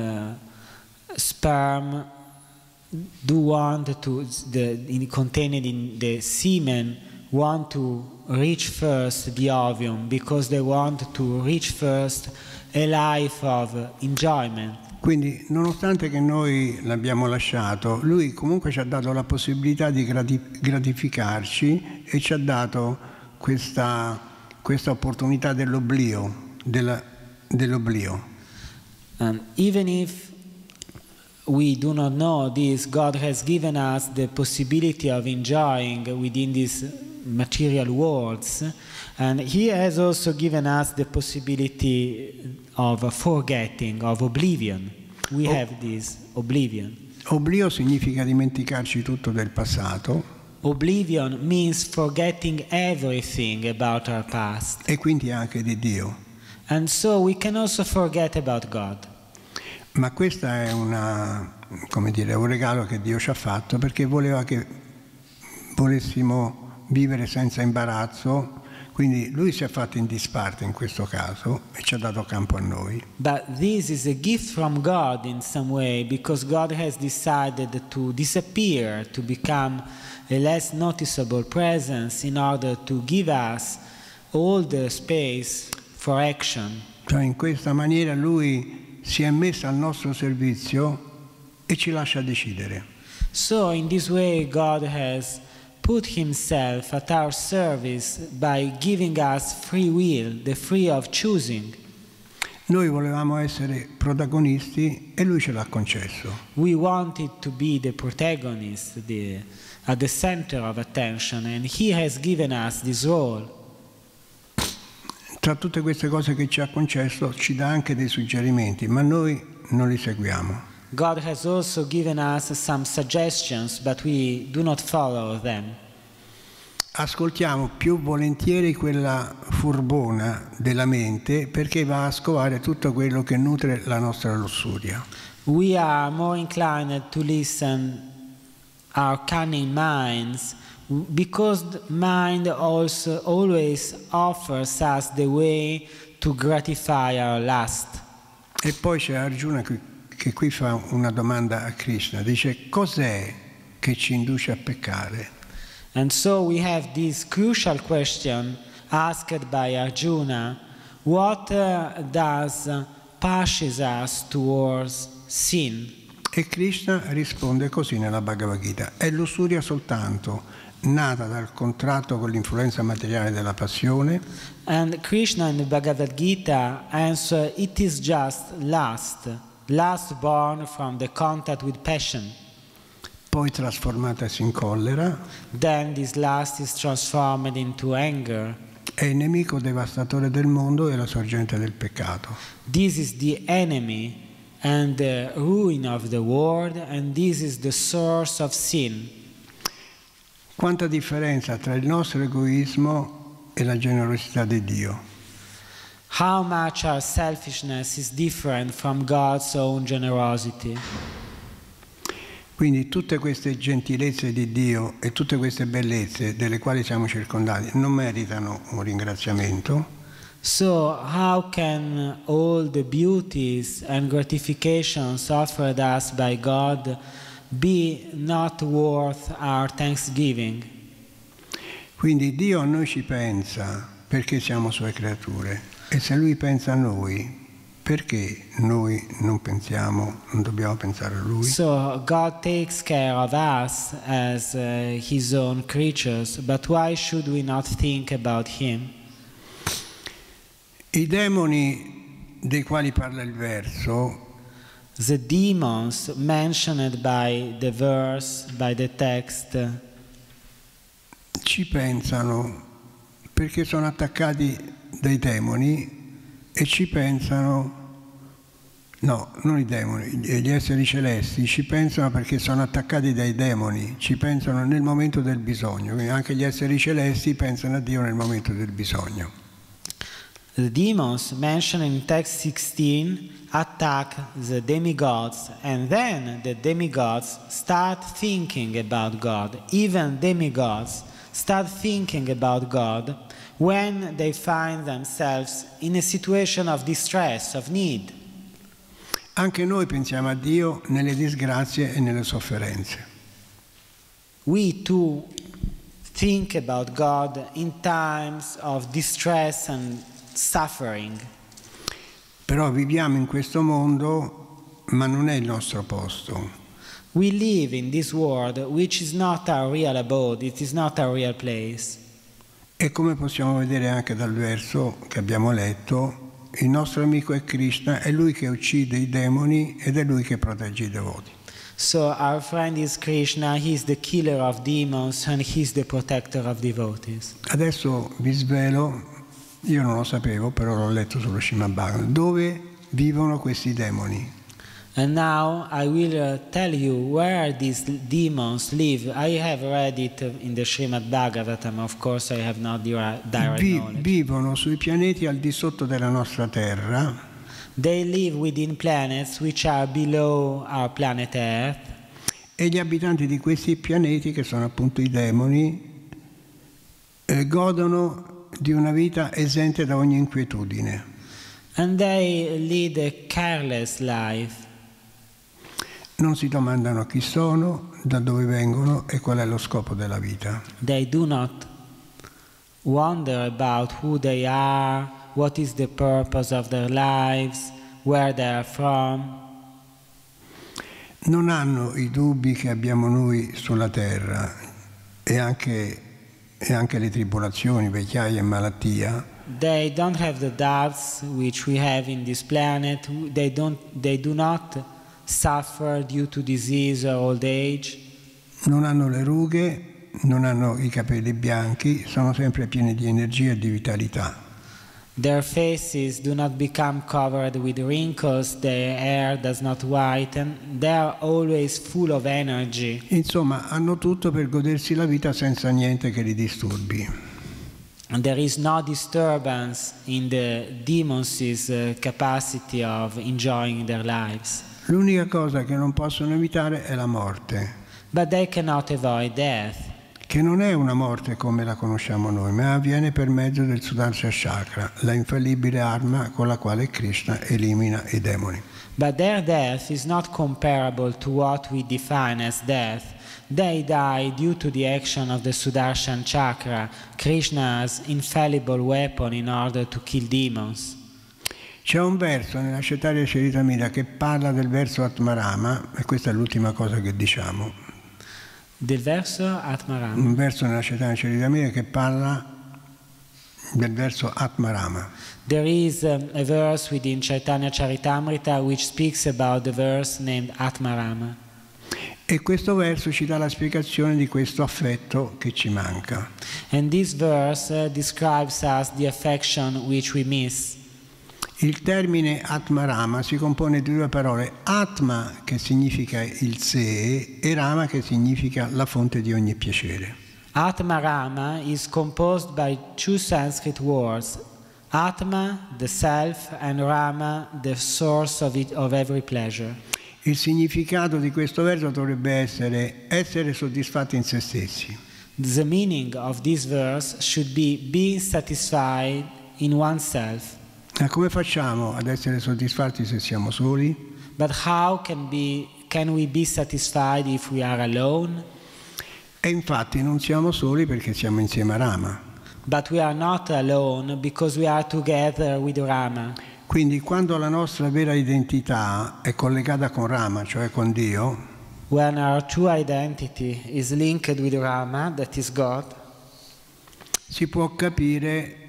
sperm do want to, contained in the semen, want to reach first the ovum because they want to reach first a life of enjoyment. Quindi, nonostante che noi l'abbiamo lasciato, Lui comunque ci ha dato la possibilità di gratificarci e ci ha dato questa opportunità dell'oblio, dell'oblio. Even if we do not know this, God has given us the possibility of enjoying within these material worlds, and He has also given us the possibility of forgetting, of oblivion. We have this oblivion. Oblio significa dimenticarci tutto del passato. Oblivion means forgetting everything about our past. E quindi anche di Dio. And so we can also forget about God. Ma questo è un regalo che Dio ci ha fatto perché voleva che volessimo vivere senza imbarazzo. Quindi Lui si è fatto in disparte in questo caso e ci ha dato campo a noi. But this is a gift from God in some way because God has decided to disappear, to become a less noticeable presence in order to give us all the space for action. Cioè in questa maniera Lui si è messo al nostro servizio e ci lascia decidere. So in this way God has put Himself at our service by giving us free will, the free of choosing. Noi volevamo essere protagonisti e Lui ce l'ha concesso. We wanted to be the protagonist, at the center of attention, and He has given us this role. Tra tutte queste cose che ci ha concesso ci dà anche dei suggerimenti, ma noi non li seguiamo. God has also given us some suggestions, but we do not follow them. Ascoltiamo più volentieri quella furbona della mente perché va a scovare tutto quello che nutre la nostra lussuria. We are more inclined to listen our cunning minds because the mind also always offers us the way to gratify our lust. E poi c'è Arjuna che qui fa una domanda a Krishna, dice: cos'è che ci induce a peccare? And so we have this crucial question asked by Arjuna: what does pushes us towards sin. E Krishna risponde così nella Bhagavad Gita: è lussuria soltanto, nata dal contratto con l'influenza materiale della passione. And Krishna in the Bhagavad Gita answers, it is just lust born from the contact with passion. Poi trasformatasi in collera. Then this lust is transformed into anger. È il nemico devastatore del mondo e la sorgente del peccato. This is the enemy and the ruin of the world, and this is the source of sin. Quanta differenza tra il nostro egoismo e la generosità di Dio. How much our selfishness is different from God's own generosity. Quindi tutte queste gentilezze di Dio e tutte queste bellezze delle quali siamo circondati non meritano un ringraziamento. So how can all the beauties and gratifications offered us by God be not worth our thanksgiving? Quindi Dio a noi ci pensa perché siamo sue creature, e se Lui pensa a noi, perché noi non dobbiamo pensare a Lui? So God takes care of us as His own creatures, but why should we not think about Him? I demoni dei quali parla il verso, the demons mentioned by the verse, by the text, ci pensano perché sono attaccati dai demoni, e ci pensano, no, non i demoni, gli esseri celesti ci pensano perché sono attaccati dai demoni, ci pensano nel momento del bisogno, quindi anche gli esseri celesti pensano a Dio nel momento del bisogno. The demons mentioned in text 16 attack the demigods, and then the demigods start thinking about God. Even demigods start thinking about God when they find themselves in a situation of distress, of need. Anche noi pensiamo a Dio nelle disgrazie e nelle sofferenze. We too think about God in times of distress and suffering. Però viviamo in questo mondo, ma non è il nostro posto. We live in this world which is not our real abode, it is not our real place. E come possiamo vedere anche dal verso che abbiamo letto, il nostro amico è Krishna, è Lui che uccide i demoni ed è Lui che protegge i devoti. So our friend is Krishna, he is the killer of demons and he is the protector of devotees. Adesso vi svelo, io non lo sapevo, però l'ho letto sullo Srimad Bhagavatam, dove vivono questi demoni. And now I will tell you where these demons live. I have read it in the Srimad Bhagavatam, of course I have not direct knowledge. Vivono sui pianeti al di sotto della nostra Terra. They live within planets which are below our planet Earth. E gli abitanti di questi pianeti, che sono appunto i demoni, godono di una vita esente da ogni inquietudine. And they lead a careless life. Non si domandano chi sono, da dove vengono e qual è lo scopo della vita. They do not wonder about who they are, what is the purpose of their lives, where they are from. Non hanno i dubbi che abbiamo noi sulla terra e anche le tribolazioni, vecchiaia e malattia. They don't have the doubts which we have in this planet. They do not suffer due to disease or old age. Non hanno le rughe, non hanno i capelli bianchi, sono sempre pieni di energia e di vitalità. Their faces do not become covered with wrinkles, their hair does not whiten, they are always full of energy. Insomma, hanno tutto per godersi la vita senza niente che li disturbi. And there is no disturbance in the demons' capacity of enjoying their lives. L'unica cosa che non possono evitare è la morte. But they cannot avoid death. Che non è una morte come la conosciamo noi, ma avviene per mezzo del Sudarsha Chakra, la infallibile arma con la quale Krishna elimina i demoni. But their death is not comparable to what we define as death. They die due to the action of the Sudarshan Chakra, Krishna's infallible weapon in order to kill demons. C'è un verso nella Chaitanya Charitamrita che parla del verso Atmarama, e questa è l'ultima cosa che diciamo. Del verso Atmarama. Un verso nella Chaitanya Charitamrita che parla del verso Atmarama. There is a verse within Chaitanya Charitamrita which speaks about the verse named Atmarama. E questo verso ci dà la spiegazione di questo affetto che ci manca. And this verse describes us the affection which we miss. Il termine Atmarama si compone di due parole, Atma che significa il sé e Rama che significa la fonte di ogni piacere. Atmarama is composed by two Sanskrit words, Atma, the self, and Rama, the source of every pleasure. Il significato di questo verso dovrebbe essere soddisfatti in se stessi. The meaning of this verse should be satisfied in oneself. Ma come facciamo ad essere soddisfatti se siamo soli? But how can we be satisfied if we are alone? E infatti non siamo soli perché siamo insieme a Rama. But we are not alone because we are together with Rama. Quindi quando la nostra vera identità è collegata con Rama, cioè con Dio, when our true identity is linked with Rama, that is God, si può capire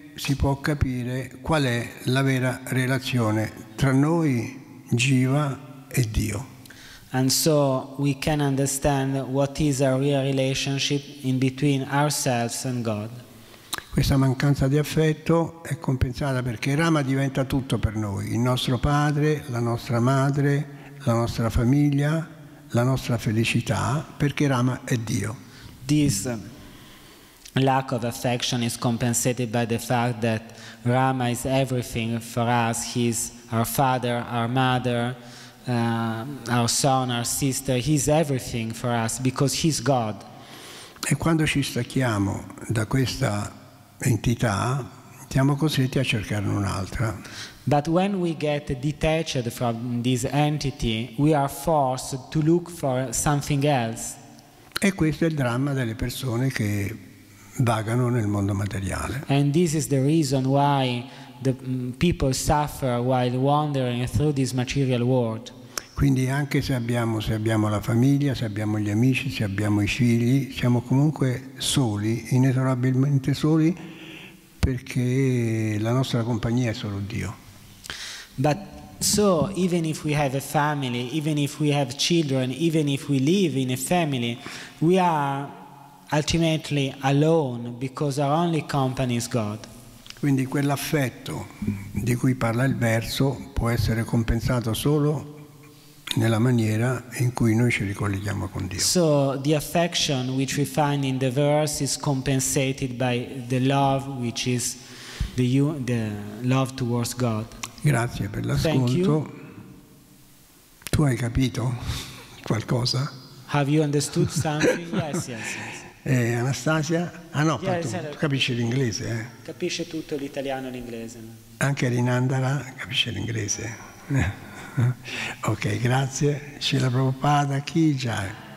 qual è la vera relazione tra noi, Jiva, e Dio. And so we can understand what is our real relationship in between ourselves and God. Questa mancanza di affetto è compensata perché Rama diventa tutto per noi, il nostro padre, la nostra madre, la nostra famiglia, la nostra felicità, perché Rama è Dio. This lack of affection is compensated by the fact that Rama is everything for us. He is our father, our mother, our son, our sister. He's everything for us because he's God. E quando ci stacchiamo da questa entità, siamo costretti a cercarne un'altra. But when we get detached from this entity, we are forced to look for something else. E questo è il dramma delle persone che vagano nel mondo materiale. And this is the reason why the people suffer while wandering through this material world. Quindi anche se abbiamo la famiglia, se abbiamo gli amici, se abbiamo i figli, siamo comunque soli, inesorabilmente soli, perché la nostra compagnia è solo Dio. But so even if we have a family, even if we have children, even if we live in a family, we are ultimately alone because our only company is God. Quindi quell'affetto di cui parla il verso può essere compensato solo nella maniera in cui noi ci ricolleghiamo con Dio. So the affection which we find in the verse is compensated by the love which is the love towards God. Grazie per l'ascolto. Tu hai capito qualcosa? Have you understood something? Yes. Anastasia? Ah no, Yes, tu capisci l'inglese, eh? Capisce tutto l'italiano e l'inglese. Anche Rinandara capisce l'inglese. Ok, grazie. Srila Prabhupada, Ki Jai.